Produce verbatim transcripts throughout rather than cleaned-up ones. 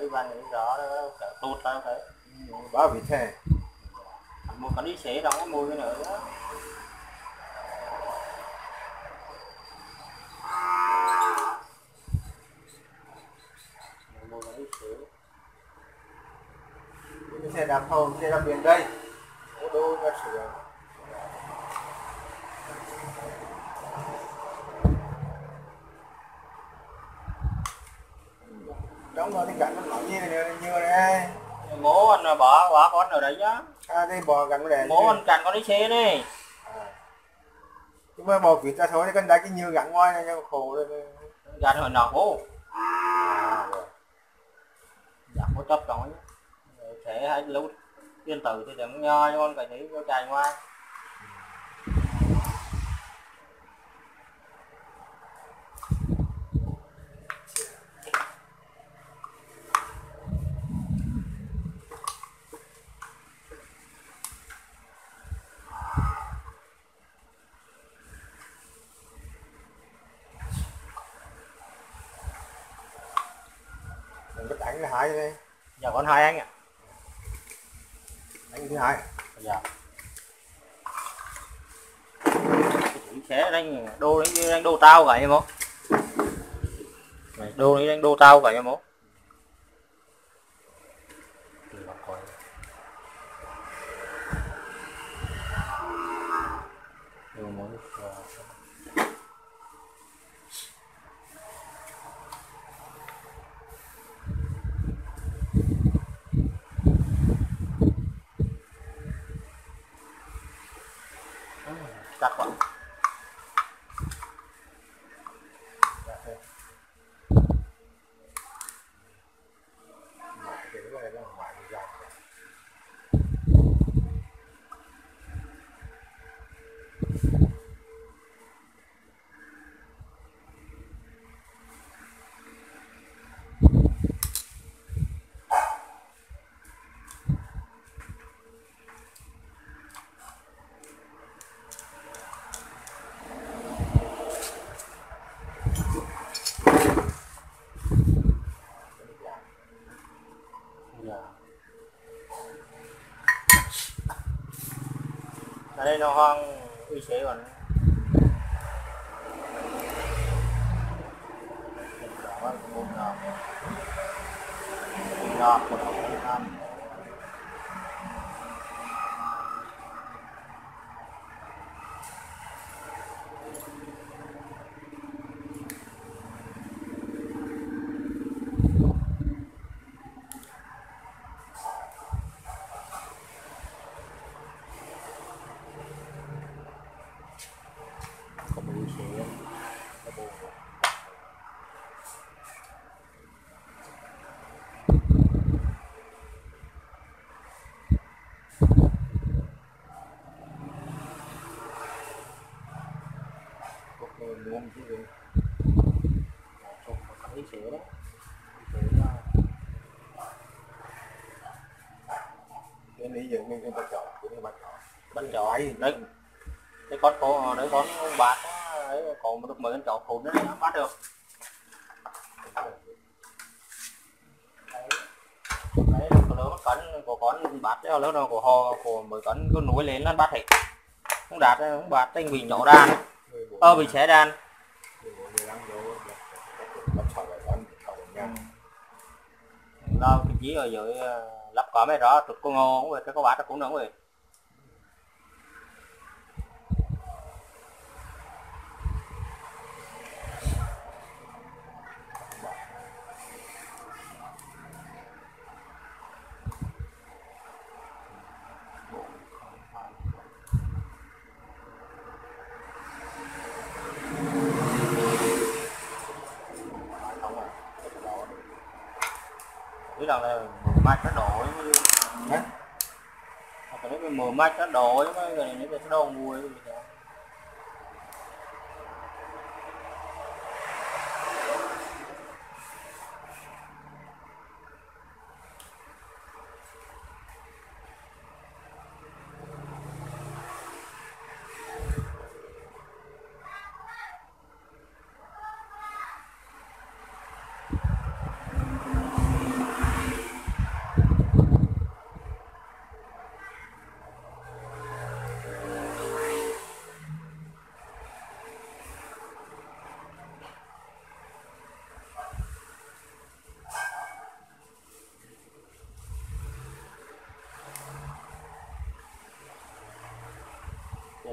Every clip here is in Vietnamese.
thấy ban nghĩ rõ đó tốt tao thấy báo vị thế một con đi xế trong cái mùi cái nữa đó mùi con đi xế cái xe đạp hồn xe đạp biển đây ô tô ra sửa trong đó thì gắn nó nói gì này như này mố anh bỏ bỏ con ở đấy nhá à đây bò gắn cái mố anh cạnh con đi xế đi nhưng mà bò vịt ra thôi cái đá cái như gắn ngoài này nhưng khổ rồi gắn hồi nào bố dạ có chấp rồi sẽ hay lúc tiên tử thì đừng nho con phải thấy cho chạy ngoài đừng có đánh là hai đây giờ con hai anh ạ đánh thứ hai dạ sẽ đánh đô đánh đánh đô tao vậy em đô đánh đô tao vậy em mốt chắc quá ở đây nó hoang uy chế còn ngọt một năm luôn chứ gì cái sữa đó cái lý dựng nên cái bắt chọn cái bắt chọn bắt chọn đấy cái con cô đấy con bạc đấy còn một được mấy con chọn phun đấy nó bắt được đấy còn lớn cắn của con bát đấy lớn đâu của họ của mấy cắn cứ núi lên nó bắt hết không đạt không bát anh bị nhỏ đàn ơ bị xé đàn đâu cái gì ở dưới lắp có mấy đó tụt con ngô rồi cái có bát cũng nữa rồi cái đầu này mạch nó đổ hả? Cái cái mờ mạch nó đổ chứ cái này nó đâu mùi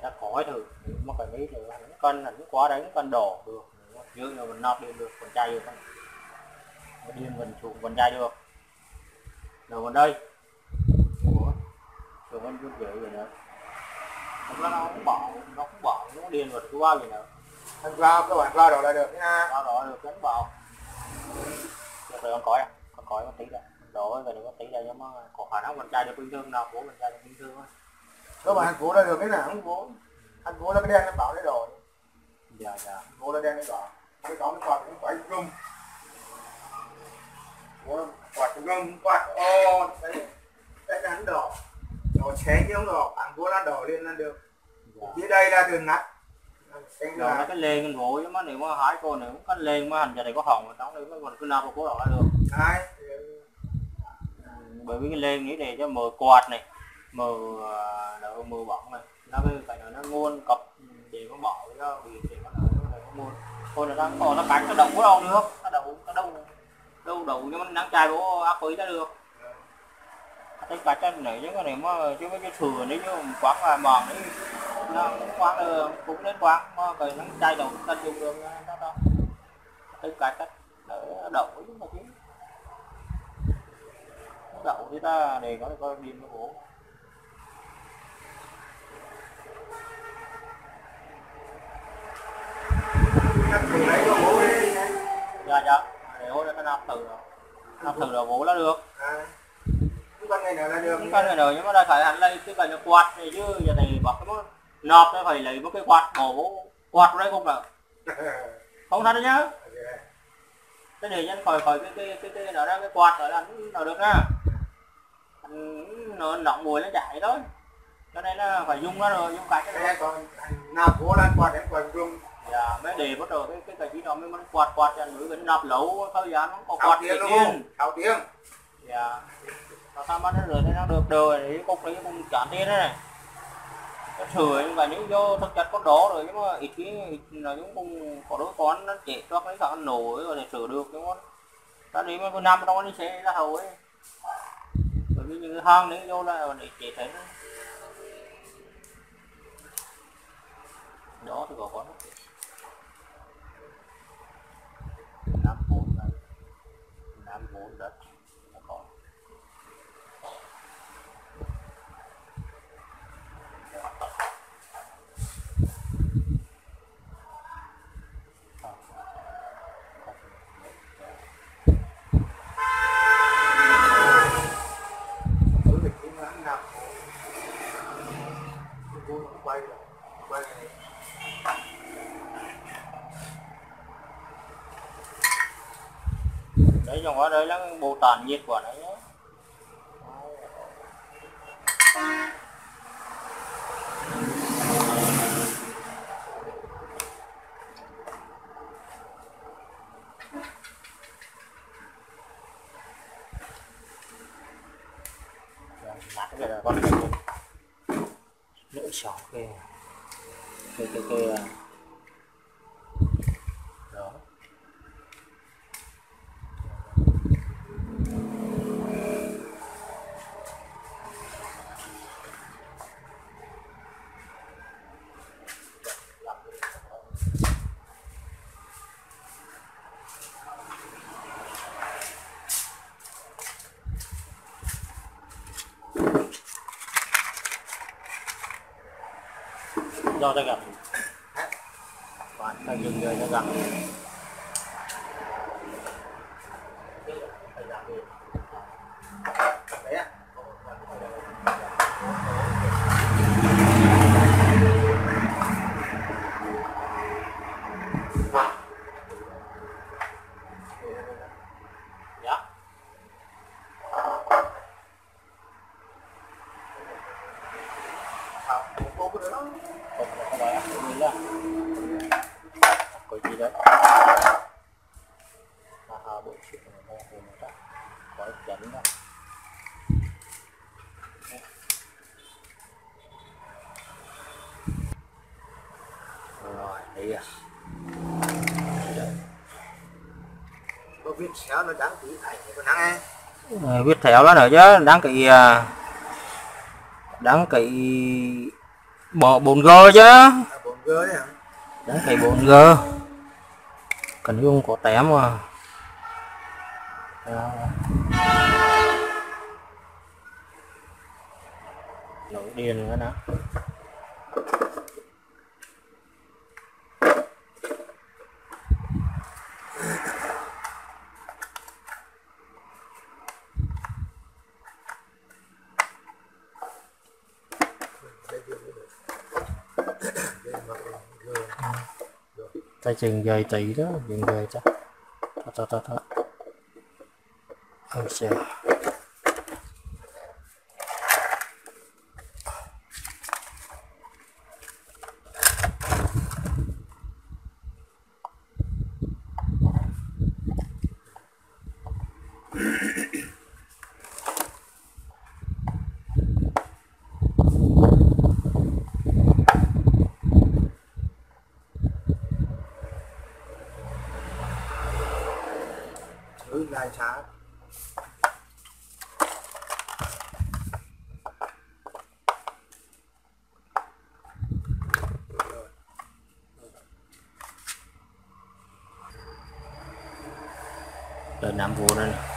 ta khỏi thử mà phải nghĩ thử hắn cân hắn quá đánh cân đổ được chứ là mình nạp điện được còn chai được không điên mình chủ còn chai được đầu vào đây ủa rồi con chút dễ rồi nữa nó không bỏ nó không bỏ nó điên rồi cứ bao gì nữa anh vào các bạn vào đó là được nha. vào đó được đánh vào rồi con cõi à con cõi có tí đây đổ rồi đừng có tí đây giống có khả năng con trai được bình thường nào của mình trai được bình thường thôi các bạn phố là được cái nào không phố anh phố là cái đen nó bảo đấy rồi dạ dạ phố là đen nó bảo cái đó nó quạt cũng phải gum quạt gum quạt ô đấy đấy là hắn đỏ đỏ xé như ông đỏ bạn phố là đỏ lên là được dưới đây là đường ngắt rồi nó cái lên cái gỗ chứ mà nếu mà hái cô nếu cái lên mà hành giờ này có hồng ở trong đấy mới còn cứ nạp vào cố đỏ là được hai bởi vì cái lên nghĩ để cho mờ quạt này mờ đỡ mờ bỏng này nó cái phải nó nguồn cặp để nó bỏ cho vì để nó nó nguồn thôi là nó còn nó cánh nó động có đâu được nó đậu nó đâu đâu đậu nhưng mà nắng chai của ác quỷ ra được cái cá chân này chứ nếu mà chứ cái thừa nếu như quán là mòn đấy nó quán được cũng đến quán mà cái nắng chai đầu tân dùng được đó đó cái cá chân để đậu chứ mà chứ đậu thì ta để có coi điên nó bố dạ dạ để hỗ trợ cái nắp từ rồi nắp từ rồi bố là được con này nữa là được con này nữa nhưng mà đây phải hắn lấy cái cái quạt này chứ giờ này bảo cái nọp nó phải lấy một cái quạt bổ quạt đây không là không thật đấy nhá cái này nhân khỏi khỏi cái cái cái cái nó ra cái quạt rồi là nó được nha nó nọng mùi nó chạy thôi cho nên là phải dùng nó rồi dùng cái cái này còn nào cố lên quạt đến quạt dùng dạ mới để bắt đầu cái cái cái chỉ đó mới quạt quạt cho người bên nạp lẩu thời gian nó có quạt tiếng luôn tháo tiếng dạ sao mà nó rửa thế nó được đời để cục đấy cũng chán tiền đấy này nó sửa và những vô thực chất con đó rồi nhưng mà ít khi là những cũng có đôi con nó chết cho cái thằng nổi rồi để sửa được đúng không ta đi mà năm trong đi xe ra hầu ấy bởi vì những cái hang đấy vô là để chết đấy đó thì có con năm bốn đấy năm bốn đất có đấy trong đó đấy là bộ tàn nhiệt của nó nhé nát cái là con lưỡi sỏ cái cái cái cái đó do ta gặp bạn ta dừng rồi ta gặp có gì đấy à à bộ chuyện này nó nó có chấn đó rồi đi à có viết xéo nó đáng kỹ ảnh của nắng ấy viết theo đó nữa chứ đáng kỹ đáng kỹ Bỏ bốn G chứ. À, bốn G đấy hả? Đấy cái bốn G. Cần dùng có tém mà. Nổi điên nữa đó. Ta chừng dày tí đó, chừng dày chắc. Thôi thôi thôi thôi. Ôi trời. Thứ lai xá. Đợt năm vô đây này.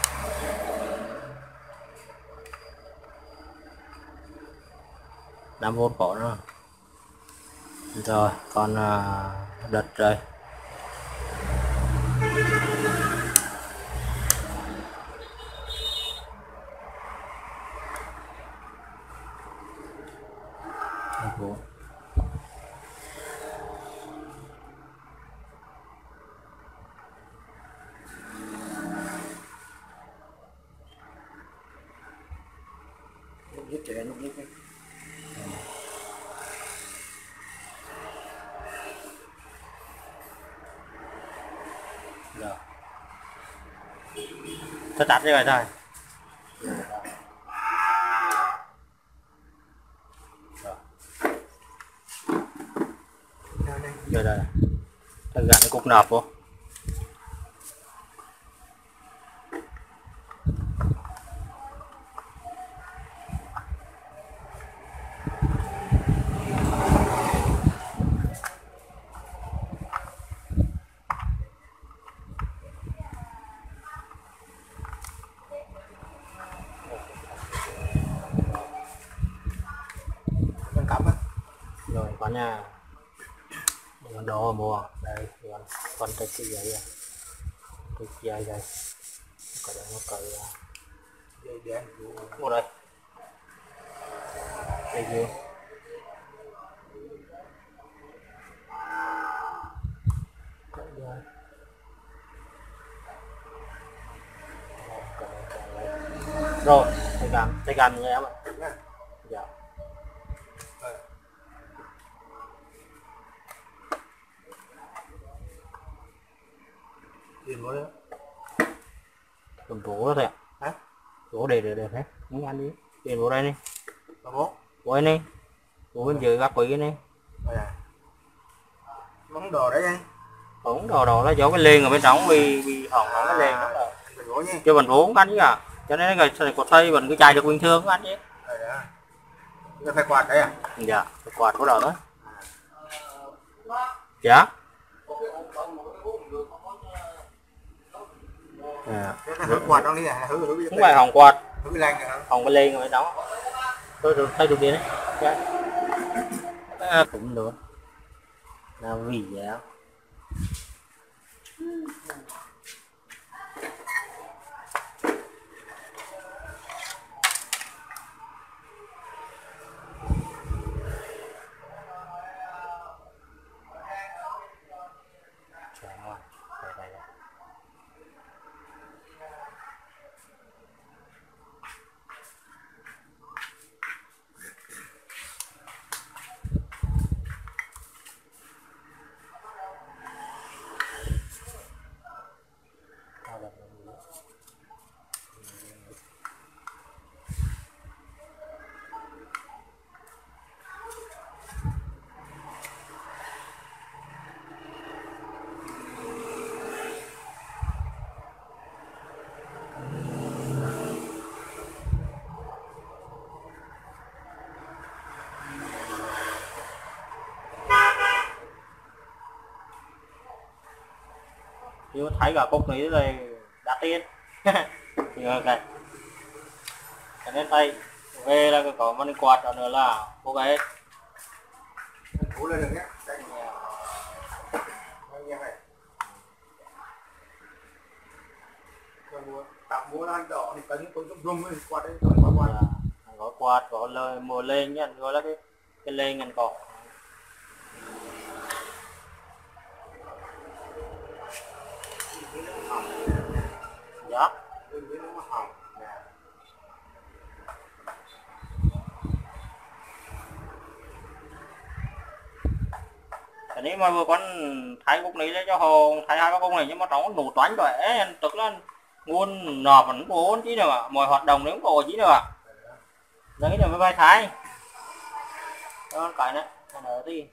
năm vôn có nữa. Rồi còn uh, đợt rồi. Vô. Lúc giết trẻ lúc giết cái. Rồi. Tôi tắt như vậy thôi. Rồi đây. Ta gắn cục nạp vô. Con cắm á. Rồi có nhà. Con đồ mua đây con con cái cái giấy à. Cái giấy đây. Có đây nó cởi Dây đen vô đây. Đây vô. Rồi, tay cầm, tay cầm nha em ạ. Dạ. tiền vô đấy. Cầm rổ đó thôi ạ. Hả? Rổ để để để hết. Muốn ăn đi. Tiền vô đây đi. Có bố. Vô đây đi. Vô bên dưới gác quỷ đi. Đây à. Món đồ đấy anh. Không đồ đồ nó chỗ cái lên ở bên trong vì vì hỏng nó cái lên đó là. Mình gỗ nhé. Chứ mình rổ không ăn chứ à. Cho nên cái này có thay mình cứ chạy được bình thường ăn chứ. Đây đó. Cái phải quạt đấy à? Dạ, cái quạt của đó đó. Dạ. À. Cái này hử quạt trong đi à? Hử hử Không phải hỏng quạt. Hử lạnh hả? Hỏng cái lên ở bên đó. Tôi được thay được điện đấy. Dạ. À, cũng được. Nào vì vậy đó. chứ thấy cả cục này rồi đắt tiền. Thì ok, cho nên tay về là có một quạt đó nữa là ok. Cú lên được nhé. Đây. Đây này. Rồi mua tạm mua lan đỏ thì cấn tôi cũng rung lên quạt đấy, quạt quạt. Có quạt có lời mùa lên nhá, gọi là cái cái lên ngành cỏ. Dạ. Cái này mà vừa con thái cục này cho hồ thái hai cái cục này nhưng mà nó nổ toán rồi ấy, tức là nguồn nọ vẫn bốn chứ nữa mọi hoạt động nếu có chứ nữa đấy là mới vai thái đó cái này nữa thì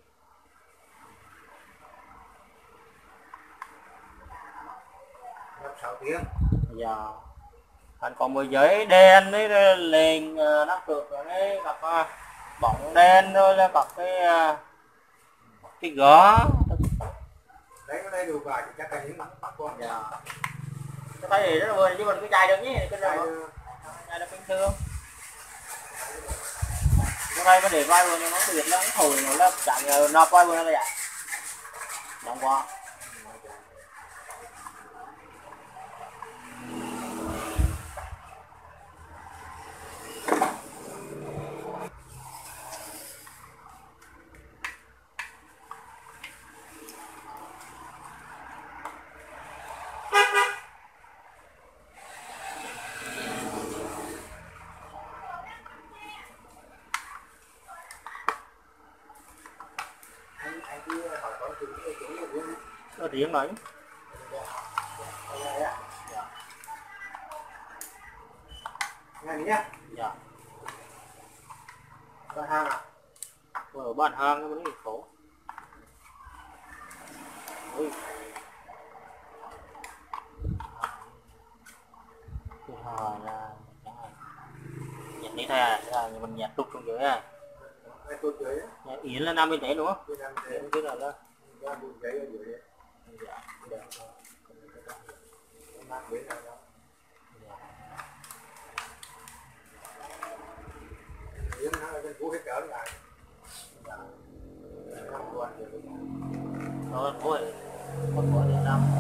sáu tiếng. giờ anh còn mười giấy đen đấy lên nó được rồi đấy gặp bóng đen rồi là gặp cái cái gõ Đấy cái đây đủ vài thì chắc là những nắng bắt con. dạ cái tay gì rất là vui chứ mình cứ chai được nhé cái này chai được bình thường cái này mới để vai vừa nó biệt lắm hồi nó là chẳng ngờ nộp vai vừa là vậy nóng quá. Có tiếng nói nghe nhé. dạ Có hang à? ở bàn hang cái vấn đề khổ. Ui. Thứ hai là nhặt đi thay à, là mình nhặt túc xuống dưới à. Ai tôi dưới á? Yến là năm bên đấy đúng không? Tôi làm thế. Yến cái là là Ra bụi giấy ở dưới đấy. dạ được. Mát bế nào đó. Yến nó ở trên cũ hết cỡ lại. Năm tuần rồi. Rồi ôi con có đến năm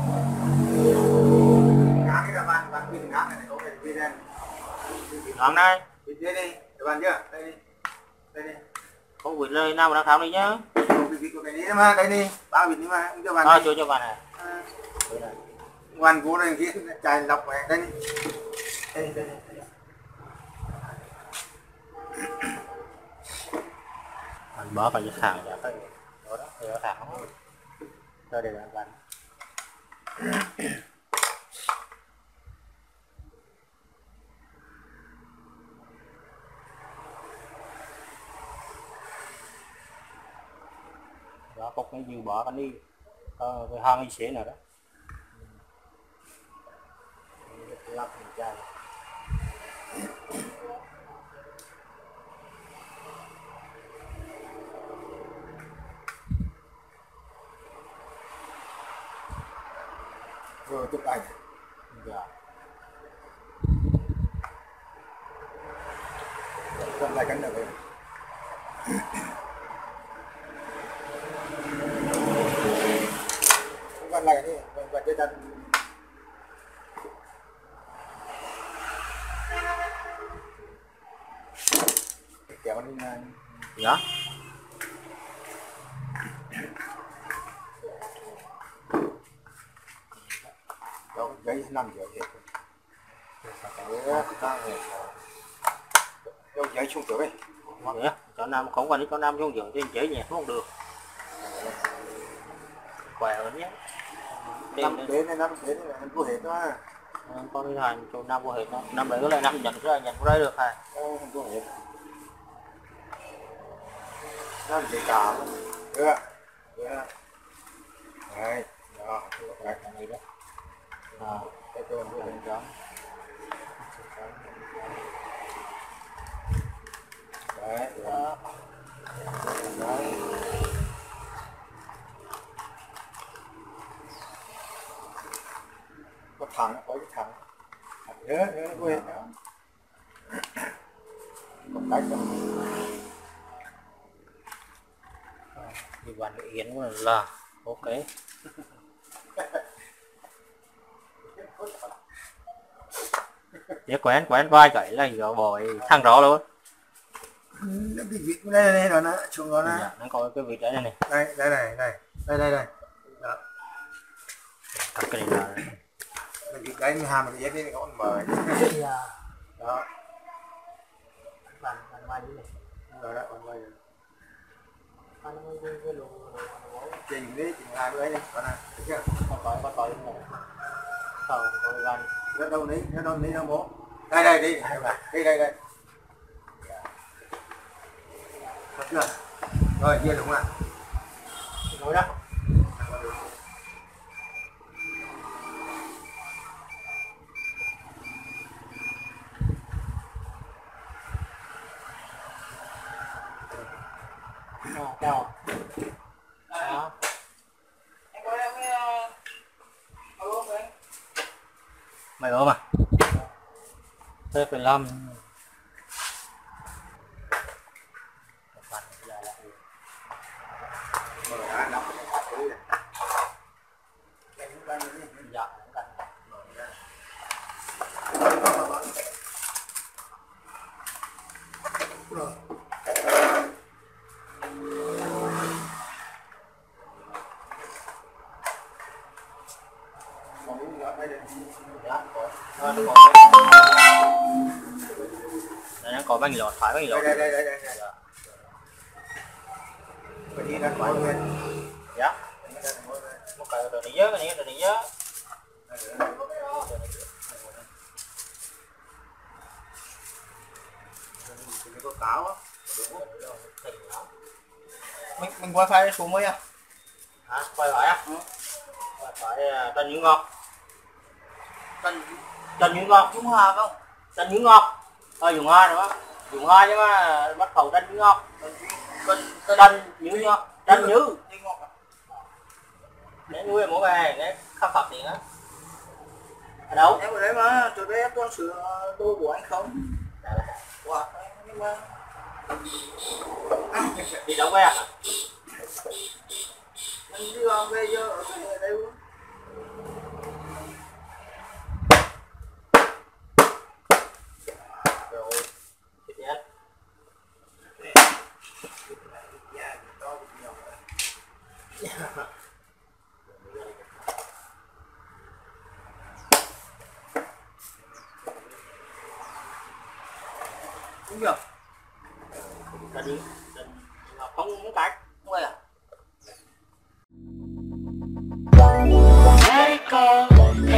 Ngã cái là bạn bạn pin ngã này có thể pin đen. năm nay Pin đây đi, các bạn chưa? Đây đi. Đây đi. không quỷ lời nào mà đang khám đi nhá. Cái cái này mà đây đi, ba bịch đi mà, cho bạn. À, cho cho bạn này. À. Ngoan cố này kia chạy lọc về đây đi. Đây đây đây. Anh bỏ vào cái thẳng ra cái đó đó, thì nó thẳng rồi để bạn bạn. Đó cục cái dư bỏ cái đi ờ, cái hang y xế nào đó lắp mình chai Rồi chụp ảnh. dạ Cầm lại cắn được rồi. Cầm lại đi, cầm cái chân. Kéo đi ngay. dạ Đó giấy nằm dưới hết. Đâu giấy xuống dưới đây. dạ cho nam không quan cho nam xuống giường trên chế nhẹ không được khỏe hơn nhé Năm đến này năm đến này em có hết đó. con đi hành cho nam vô hết đó năm đấy có lại năm nhận ra nhận ra được hả Không có hết. Năm chỉ cả. Được. Được. Đấy. Đó. cái này đó à Cái tôi có hình trắng. Đấy. Đó. Đấy. Nhớ, nhớ quên. Còn cách rồi. Thì bạn Yến cũng là ok. Để quen quen vai cái là giờ bồi thằng đó luôn. Nó bị vịt đây này rồi nó chuồng nó Dạ, nó có cái vịt đấy này này. đây đây này đây đây đây đây đó. Cắt cái này là Cái vịt đấy hàm cái dép đi con mời đó bạn bạn mai đi này. rồi đó con mời Anh mới cái cái lù chỉnh đi chỉnh hai bữa đi con này được chưa con coi con coi này. Ờ, coi gan. nó đâu ní nó đâu ní đâu bố đây đây đi đây đây đây được chưa rồi chia đúng rồi Nói đó. À, chào. Đó. Mày ốm à? Thế phải làm rồi đã nằm cái cặp đi này dạ rồi đây nó có bánh lọt phải bánh lọt đây đây đây đây đây cái gì đang quay lên dạ một cái đồ này nhớ cái này đồ này nhớ có cáo á mình mình wifi xuống mới à hả quay phải á quay phải Trần Như Ngọc Trần Trần Như Ngọc Trung Hoa không Trần Như Ngọc ờ dùng hoa nữa dùng hoa nhưng mà bắt khẩu Trần Như Ngọc Trần Như Ngọc Trần Như để nuôi mỗi ngày để khắc phục tiền á ở đâu em ở đấy mà từ đấy em con sửa đôi của anh không wow nhưng mà đi đâu về à mình đi vào về giờ ở đây luôn rồi tiếp nhé đúng chưa Trần Như Ngọc không muốn cãi không ơi à